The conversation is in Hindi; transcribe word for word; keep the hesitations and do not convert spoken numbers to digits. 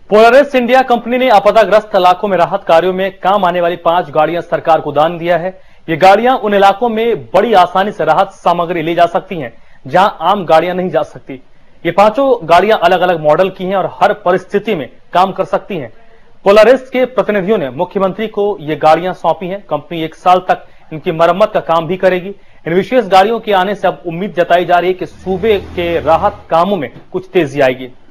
पोलरिस इंडिया कंपनी ने आपदाग्रस्त इलाकों में राहत कार्यों में काम आने वाली पांच गाड़ियां सरकार को दान दिया है। ये गाड़ियां उन इलाकों में बड़ी आसानी से राहत सामग्री ले जा सकती हैं जहां आम गाड़ियां नहीं जा सकती। ये पांचों गाड़ियां अलग अलग मॉडल की हैं और हर परिस्थिति में काम कर सकती हैं। पोलरिस के प्रतिनिधियों ने मुख्यमंत्री को ये गाड़ियां सौंपी हैं। कंपनी एक साल तक इनकी मरम्मत का काम भी करेगी। इन विशेष गाड़ियों के आने से अब उम्मीद जताई जा रही है कि सूबे के राहत कामों में कुछ तेजी आएगी।